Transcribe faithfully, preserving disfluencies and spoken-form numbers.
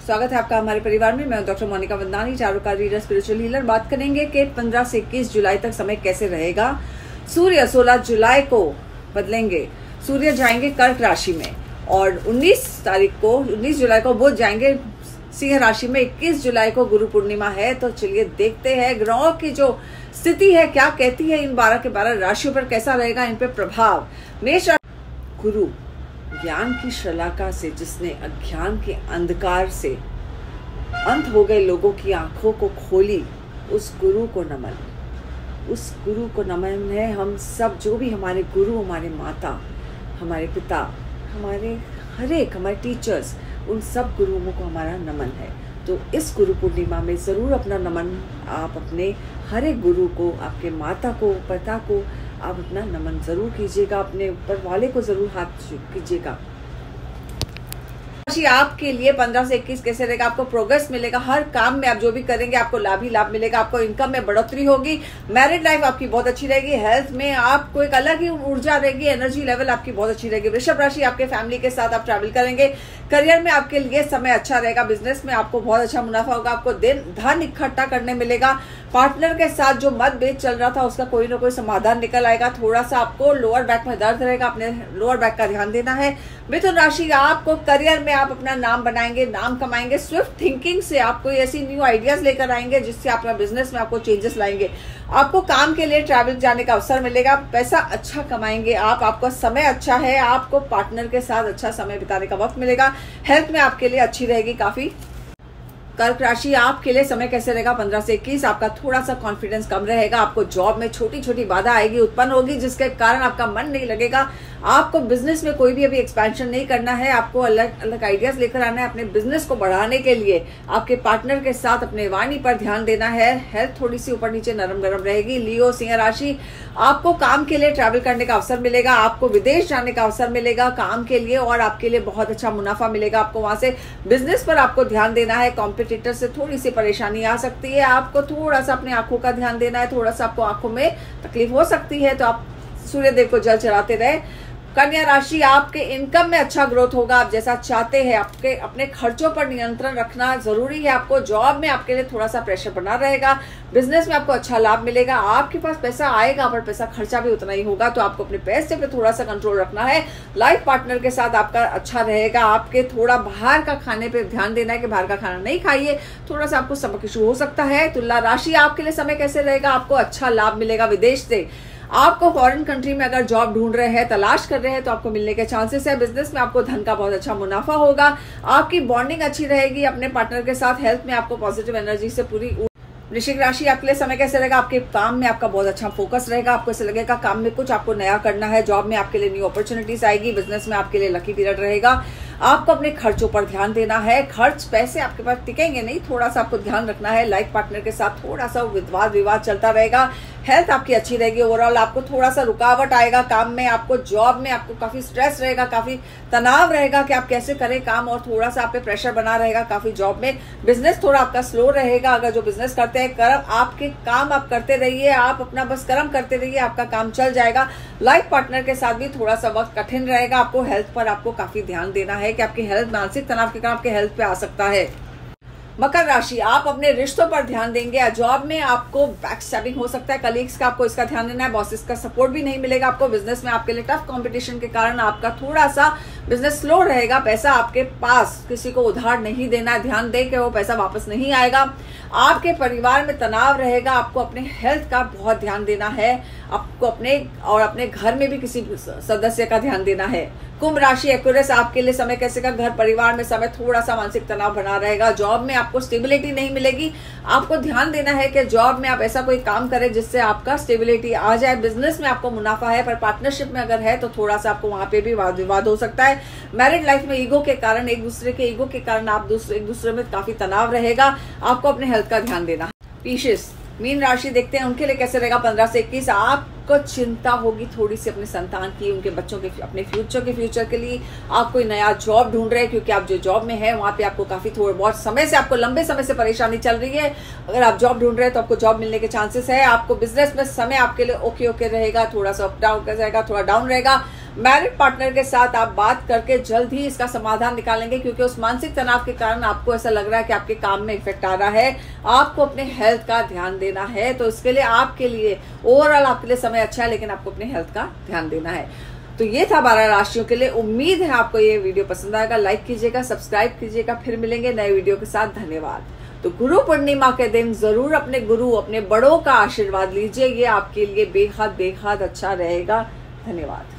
स्वागत है आपका हमारे परिवार में। मैं डॉक्टर मोनिका वंदानी, चारों का रीडर, स्पिरिचुअल हीलर। बात करेंगे कि पंद्रह से इक्कीस जुलाई तक समय कैसे रहेगा। सूर्य सोलह जुलाई को बदलेंगे, सूर्य जाएंगे कर्क राशि में और उन्नीस तारीख को उन्नीस जुलाई को बुध जाएंगे सिंह राशि में। इक्कीस जुलाई को गुरु पूर्णिमा है। तो चलिए देखते हैं ग्रहों की जो स्थिति है क्या कहती है, इन बारह के बारह राशियों पर कैसा रहेगा इन पे प्रभाव। मेष राशि, गुरु ज्ञान की शलाका से जिसने अज्ञान के अंधकार से अंत हो गए लोगों की आंखों को खोली, उस गुरु को नमन, उस गुरु को नमन है। हम सब जो भी हमारे गुरु, हमारे माता, हमारे पिता, हमारे हर एक हमारे टीचर्स, उन सब गुरुओं को हमारा नमन है। तो इस गुरु पूर्णिमा में ज़रूर अपना नमन आप अपने हर एक गुरु को, आपके माता को, पिता को आप अपना नमन ज़रूर कीजिएगा, अपने ऊपर वाले को ज़रूर हाथ कीजिएगा। आपके लिए पंद्रह से इक्कीस कैसे रहेगा। आपको प्रोग्रेस मिलेगा, हर काम में आप जो भी करेंगे आपको लाभ ही लाभ मिलेगा। आपको इनकम में बढ़ोतरी होगी, मैरिड लाइफ आपकी बहुत अच्छी रहेगी, हेल्थ में आपको एक अलग ही ऊर्जा रहेगी, एनर्जी लेवल आपकी बहुत अच्छी रहेगी। वृषभ राशि, आपके फैमिली के साथ आप ट्रैवल करेंगे। करियर में आपके लिए समय अच्छा रहेगा, बिजनेस में आपको बहुत अच्छा मुनाफा होगा, आपको दिन धन इकट्ठा करने मिलेगा। पार्टनर के साथ जो मतभेद चल रहा था उसका कोई ना कोई समाधान निकल आएगा। थोड़ा सा आपको लोअर बैक में दर्द रहेगा, अपने लोअर बैक का ध्यान देना है। मिथुन राशि, आपको करियर में आप अपना नाम बनाएंगे, नाम कमाएंगे। स्विफ्ट थिंकिंग से आप कोई ऐसी न्यू आइडियाज लेकर आएंगे जिससे आपका बिजनेस में आपको चेंजेस लाएंगे। आपको काम के लिए ट्रैवल जाने का अवसर मिलेगा, पैसा अच्छा कमाएंगे आप, आपका समय अच्छा है, आपको पार्टनर के साथ अच्छा समय बिताने का वक्त मिलेगा। हेल्थ में आपके लिए अच्छी रहेगी काफी। कर्क राशि, आपके लिए समय कैसे रहेगा पंद्रह से इक्कीस। आपका थोड़ा सा कॉन्फिडेंस कम रहेगा, आपको जॉब में छोटी छोटी बाधा आएगी, उत्पन्न होगी, जिसके कारण आपका मन नहीं लगेगा। आपको बिजनेस में कोई भी अभी एक्सपेंशन नहीं करना है, आपको अलग अलग आइडियाज लेकर आना है अपने बिजनेस को बढ़ाने के लिए। आपके पार्टनर के साथ अपने वाणी पर ध्यान देना है। हेल्थ थोड़ी सी ऊपर नीचे नरम गरम रहेगी। लियो सिंह राशि, आपको काम के लिए ट्रैवल करने का अवसर मिलेगा, आपको विदेश जाने का अवसर मिलेगा काम के लिए और आपके लिए बहुत अच्छा मुनाफा मिलेगा। आपको वहां से बिजनेस पर आपको ध्यान देना है। कॉम्पिटिटर से थोड़ी सी परेशानी आ सकती है, आपको थोड़ा सा अपनी आंखों का ध्यान देना है, थोड़ा सा आपको आंखों में तकलीफ हो सकती है, तो आप सूर्यदेव को जल चढ़ाते रहे। कन्या राशि, आपके इनकम में अच्छा ग्रोथ होगा, आप जैसा चाहते हैं। आपके अपने खर्चों पर नियंत्रण रखना जरूरी है। आपको जॉब में आपके लिए थोड़ा सा प्रेशर बना रहेगा, बिजनेस में आपको अच्छा लाभ मिलेगा। आपके पास पैसा आएगा पर पैसा खर्चा भी उतना ही होगा, तो आपको अपने पैसे पे थोड़ा सा कंट्रोल रखना है। लाइफ पार्टनर के साथ आपका अच्छा रहेगा। आपके थोड़ा बाहर का खाने पे ध्यान देना है कि बाहर का खाना नहीं खाइए, थोड़ा सा आपको स्टमक इशू हो सकता है। तुला राशि, आपके लिए समय कैसे रहेगा। आपको अच्छा लाभ मिलेगा विदेश से। आपको फॉरेन कंट्री में अगर जॉब ढूंढ रहे हैं, तलाश कर रहे हैं, तो आपको मिलने के चांसेस है। बिजनेस में आपको धन का बहुत अच्छा मुनाफा होगा, आपकी बॉन्डिंग अच्छी रहेगी अपने पार्टनर के साथ। हेल्थ में आपको पॉजिटिव एनर्जी से पूरी। वृश्चिक राशि, आपके लिए समय कैसे रहेगा। आपके काम में आपका बहुत अच्छा फोकस रहेगा, आपको ऐसा लगेगा काम में कुछ आपको नया करना है। जॉब में आपके लिए न्यू अपॉर्चुनिटीज आएगी, बिजनेस में आपके लिए लकी पीरियड रहेगा। आपको अपने खर्चों पर ध्यान देना है, खर्च पैसे आपके पास टिकेंगे नहीं, थोड़ा सा आपको ध्यान रखना है। लाइफ पार्टनर के साथ थोड़ा सा विवाद विवाद चलता रहेगा। हेल्थ आपकी अच्छी रहेगी। ओवरऑल आपको थोड़ा सा रुकावट आएगा काम में, आपको जॉब में आपको काफी स्ट्रेस रहेगा, काफी तनाव रहेगा कि आप कैसे करें काम, और थोड़ा सा आप पे प्रेशर बना रहेगा काफी जॉब में। बिजनेस थोड़ा आपका स्लो रहेगा। अगर जो बिजनेस करते हैं, कर्म आपके काम आप करते रहिए, आप अपना बस कर्म करते रहिए, आपका काम चल जाएगा। लाइफ पार्टनर के साथ भी थोड़ा सा वक्त कठिन रहेगा। आपको हेल्थ पर आपको काफी ध्यान देना है कि आपकी हेल्थ, मानसिक तनाव के कारण आपके हेल्थ पे आ सकता है। मकर राशि, आप अपने रिश्तों पर ध्यान देंगे। जॉब में आपको बैक स्टैबिंग हो सकता है, कलीग्स का आपको इसका ध्यान देना है। बॉसेस का सपोर्ट भी नहीं मिलेगा आपको। बिजनेस में आपके लिए टफ कंपटीशन के कारण आपका थोड़ा सा बिजनेस स्लो रहेगा। पैसा आपके पास किसी को उधार नहीं देना है, ध्यान दें कि वो पैसा वापस नहीं आएगा। आपके परिवार में तनाव रहेगा, आपको अपने हेल्थ का बहुत ध्यान देना है। आपको अपने और अपने घर में भी किसी सदस्य का ध्यान देना है। कुंभ राशि, एक्यूरेस, आपके लिए समय कैसे का। घर परिवार में समय थोड़ा सा मानसिक तनाव बना रहेगा। जॉब में आपको स्टेबिलिटी नहीं मिलेगी, आपको ध्यान देना है कि जॉब में आप ऐसा कोई काम करें जिससे आपका स्टेबिलिटी आ जाए। बिजनेस में आपको मुनाफा है, पर पार्टनरशिप में अगर है तो थोड़ा सा आपको वहां पे भी वाद विवाद हो सकता है। मैरिड लाइफ में ईगो के कारण, एक दूसरे के ईगो के कारण आप दूसरे एक दूसरे में काफी तनाव रहेगा। आपको अपने हेल्थ का ध्यान देना है। पीशिस, मीन राशि, देखते हैं उनके लिए कैसे रहेगा पंद्रह से इक्कीस। आपको चिंता होगी थोड़ी सी अपने संतान की, उनके बच्चों के, अपने फ्यूचर के फ्यूचर के लिए। आप कोई नया जॉब ढूंढ रहे हैं क्योंकि आप जो जॉब में है वहां पे आपको काफी थोड़े बहुत समय से, आपको लंबे समय से परेशानी चल रही है। अगर आप जॉब ढूंढ रहे हैं तो आपको जॉब मिलने के चांसेस है। आपको बिजनेस में समय आपके लिए ओके ओके रहेगा, थोड़ा सा अप डाउन रहेगा, थोड़ा डाउन रहेगा। मैरिड पार्टनर के साथ आप बात करके जल्द ही इसका समाधान निकालेंगे, क्योंकि उस मानसिक तनाव के कारण आपको ऐसा लग रहा है कि आपके काम में इफेक्ट आ रहा है। आपको अपने हेल्थ का ध्यान देना है, तो इसके लिए आपके लिए ओवरऑल आपके लिए समय अच्छा है, लेकिन आपको अपने हेल्थ का ध्यान देना है। तो ये था बारह राशियों के लिए। उम्मीद है आपको ये वीडियो पसंद आएगा। लाइक कीजिएगा, सब्सक्राइब कीजिएगा। फिर मिलेंगे नए वीडियो के साथ। धन्यवाद। तो गुरु पूर्णिमा के दिन जरूर अपने गुरु, अपने बड़ों का आशीर्वाद लीजिए। ये आपके लिए बेहद बेहद अच्छा रहेगा। धन्यवाद।